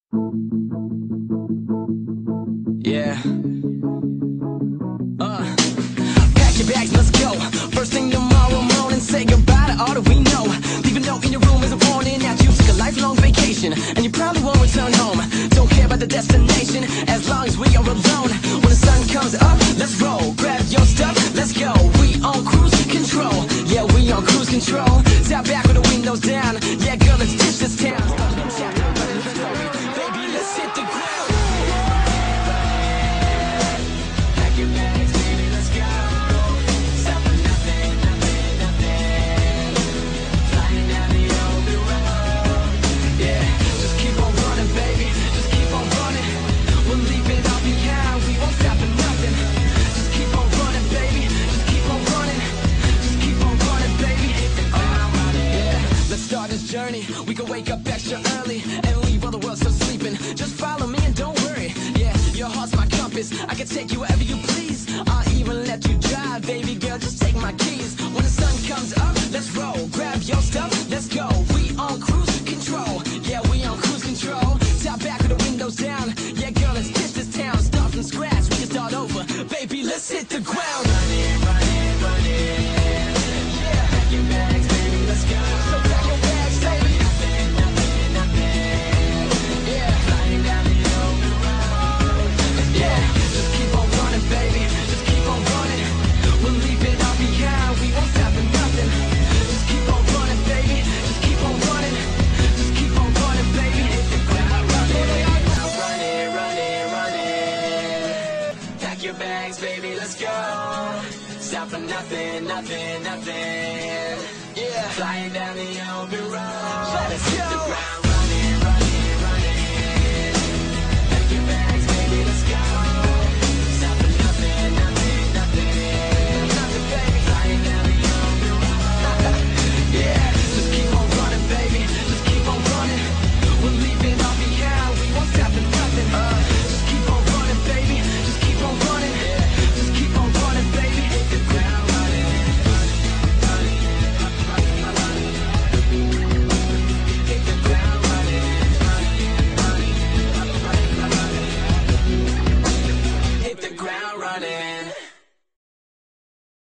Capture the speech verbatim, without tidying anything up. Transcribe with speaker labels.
Speaker 1: Yeah. Uh. Pack your bags, let's go. First thing tomorrow morning, say goodbye to all that we know. Leave a note in your room as a warning that you took a lifelong vacation, and you probably won't return home. Don't care about the destination, as long as we are alone. When the sun comes up, let's roll. Grab your stuff, let's go. We on cruise control. Yeah, we on cruise control. Top back with the windows down. Yeah, girl, let's ditch this town. Baby, let's hit the ground. Pack your bags, baby, let's go. Stop for nothing, nothing, nothing. Flying down the open road. Yeah, just keep on running, baby. Just keep on running. We'll leave it all behind. We won't stop for nothing. Just keep on running, baby. Just keep on running. Just keep on running, baby. Oh, yeah. Let's start this journey. We can wake up extra early and leave all the world still sleeping. Just follow me and don't worry. Yeah, your heart's my compass. I can take you wherever you please. I'll even let you drive, baby girl. Just take my keys. When the sun comes up, let's roll. Grab your stuff, let's go. We on cruise control. Yeah, we on cruise control. Top back with the windows down. Yeah, girl, let's ditch this town. Start from scratch, we can start over. Baby, let's hit the ground. Running, running, running. Yeah, pack your bags, baby, let's go. So pack your bags, baby. Nothing, nothing, nothing. Yeah, flying down the open road. Yeah, just keep on running, baby. Just keep on running. We'll leave it all behind. We won't stop for nothing. Just keep on running, baby. Just keep on running. Just keep on running, baby. Now running, running, running. Pack your bags, baby, let's go. Stop for nothing, nothing, nothing. Yeah, flying down the open road. Let's hit the ground.